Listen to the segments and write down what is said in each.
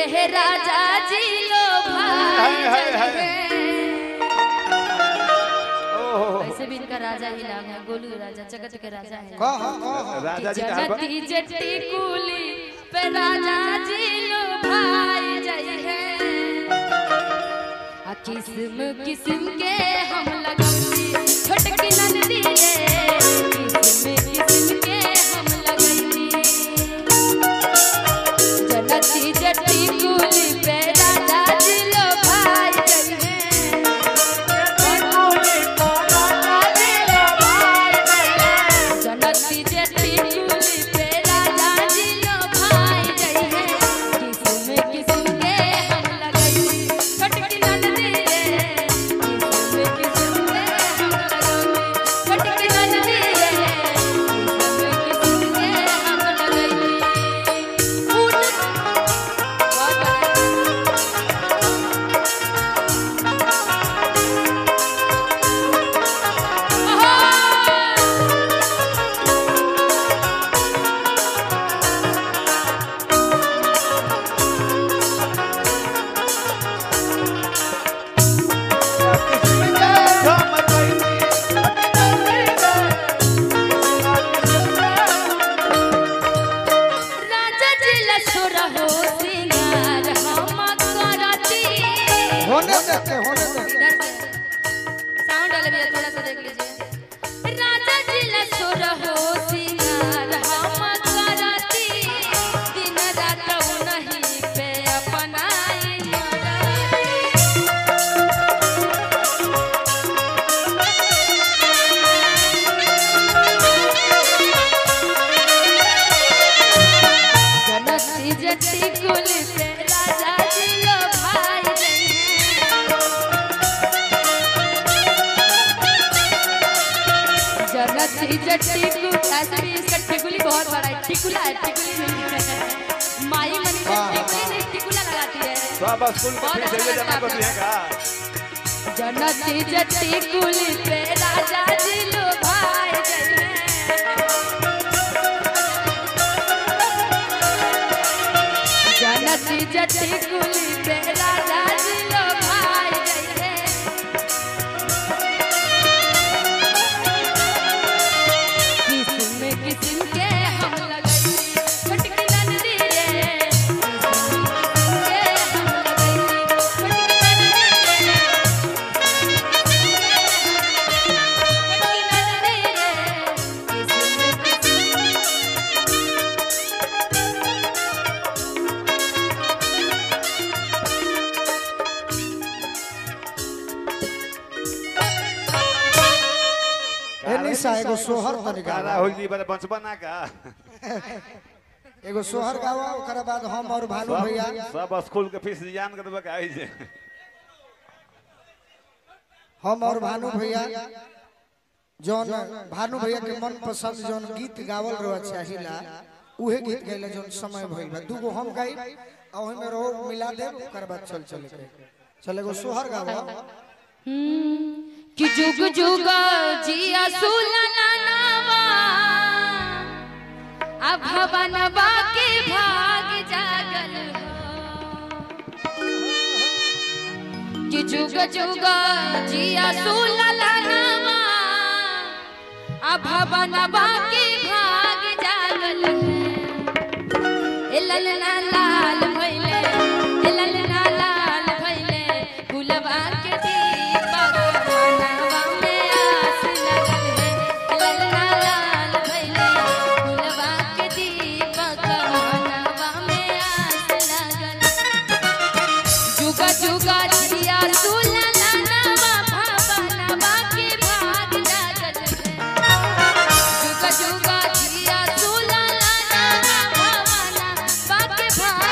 पे राजा जी लो भाई वैसे भी इनका राजा ही नाम है गोलू राजा जगत के राजा है राजा जी जगती जट्टी कुली पे राजा जी लो भाई जय है किस्म किस्म के हम लगौती छोटकी नंदी रे किस्म किस्म के हम लगौती जगती जट्टी कुली पे राजा जी लो भाई जय जनती जट्टी कुली पे राजा जी लो भाई जय है किस्म किस्म के हम लगई छोटकी नंदी रे किस्म किस्म के हम लगई छोटकी नंदी रे किस्म किस्म के हम लगई साउंड वाले भैया थोड़ा सा देख लीजिए राजा जी लसुर हो सिंगार हम करती दिन रात नहीं पे अपनाई जनती जट्टी कुली पे राजा जी लो भाई जनती जट्टी ऐसे भी इसका टिकुली बहुत बड़ा है टिकुला है टिकुली नहीं माई मनी से टिकुली नहीं टिकुला लगाती है सब स्कूल में फीस जमा कर दिएगा जनती जट्टी कुली पे राजा जी लो भाई जय जनती जट्टी कुली पे राजा जी लो भाई जय किस्म किस्म के हम लगई छोटकी नंदी रे किस्म के हम लगई छोटकी नंदी रे छोटकी नंदी रे निशा एगो सोहर तरीका राहुल जी बड़ा बचपना का एगो सोहर गावा ओकरा बाद हम और भानु भैया सब स्कूल के फीस जान के देबे आई जे हम और भानु भैया जोन भानु भैया के मन पसंद जोन गीत गावल रहो चाहिला उहे गीत गाइला जोन समय भइल बा दुगो हम गाई आ ओहि में रो मिला दे ओकर बाद चल के चलेगो सोहर गावा कि जुग जुग जिया सुलना नावा अब भवन बाके भाग जागल हो कि जुग जुग जिया सुलना नावा अब भवन बाके भाग जागल है ए ललना लाल भइले ए ललना लाल भइले गुलवा के दीपक मनवा में आस लगल है ललना लाल भइले गुलवा के दीपक मनवा में आस लगल जुगा जुगा जिया सुलना नवा भवनवा के भाग जागल है जुगा जुगा जिया सुलना नवा भवनवा के भाग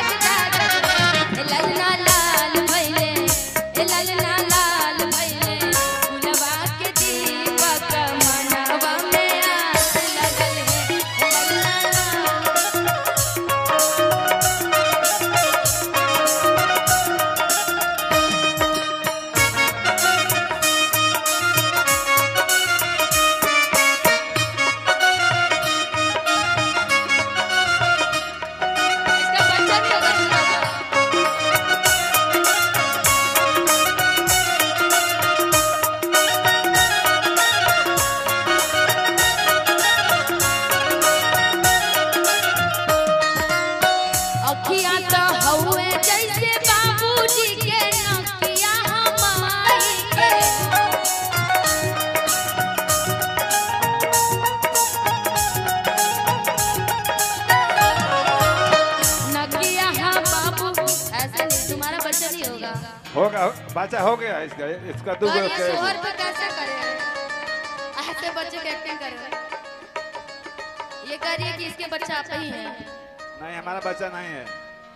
अखिया तो हउए जैसे बाबूजी के नकिया हमारी के नकिया हाँ बाबू ऐसे नहीं तुम्हारा बच्चा नहीं होगा होगा बच्चा हो गया इसका दो और ये शोहर पे कैसे करे ऐसे बच्चे की एक्टिंग करे ये करिए कि इसके बच्चा आप ही है नहीं हमारा बच्चा नहीं है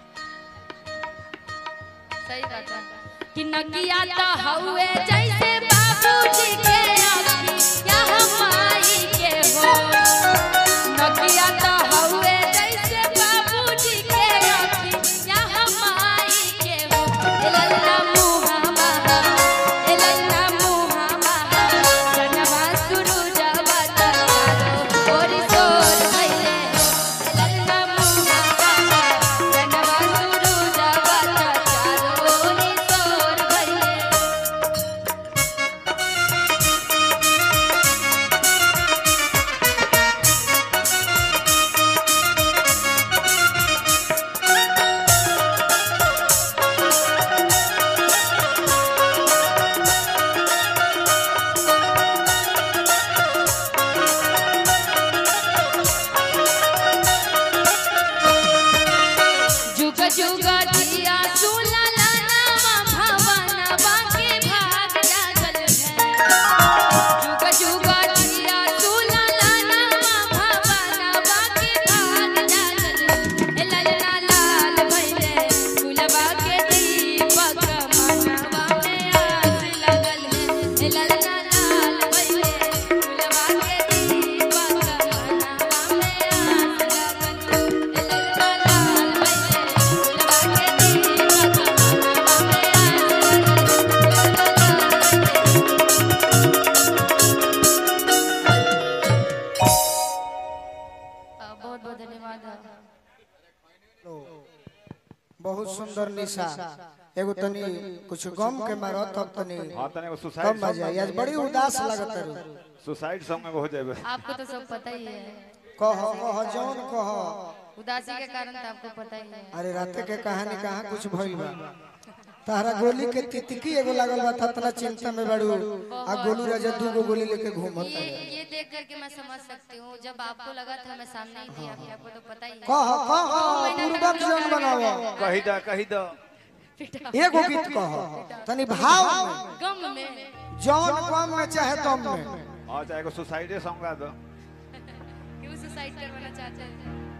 सही बात है कि नकिया तो हउए जैसे बाबूजी के अखिया हमारी के हो नकिया तो हउए जैसे बाबूजी के अखिया हमारी के हो लल्ला मुहा महा लल्ला मुहा महा जनवा सुरु जवा तारो और सोर भइले लल्ला मुहा महा जनवा सुरु जवा तारो और सोर भइले जुग जुग जिया सुला लानावा भवनवा के भाग जागल है जुग जुग जिया सुला लानावा भवनवा के भाग जागल है ललना लाल भइले गुलबा के दीपक मनवा में आस लगल है ललना लाल भइले गुलबा के दीपक मनवा में आस लगल है ललना लाल भइले बहुत बहुत धन्यवाद बहुत सुंदर निशा एगो तनी कुछ गम के मारो तब तनी हाँ तने वो कम सुसाइड मजा आज बड़ी उदास लागत है सुसाइड सॉन्ग में हो जाए आपको तो सब पता ही है कह जौन कह उदासी के कारण तो आपको पता ही है अरे रात के कहानी कहाँ कुछ भइल बा तारा गोली के तितकी एगो लागल बा ततना चिंता में बड़ू आ गोलू राजा दू गो गोली लेके घूमत है ये देख करके मैं समझ सकती हूँ जब आपको लगा था मैं सामने ही थी आपको तो पता ही है पूर्वक जौन बनाओ कही दो एगो गीत कह तनी भाव में, गम में जौन गम में चाहे तम में और चाहे को सुसाइड सॉन्ग गा दो क्यों सुसाइड करवाना चाहते हैं